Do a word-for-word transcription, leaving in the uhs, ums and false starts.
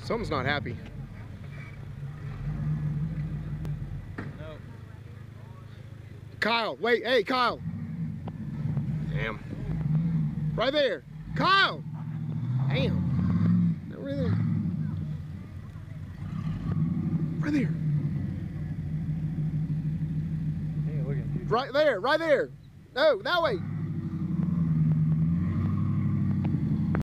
Something's not happy. No. Kyle, wait, hey, Kyle. Damn. Right there. Kyle! Damn. No, right there. Right there. Hey, look at you. Right there, right there. No, that way.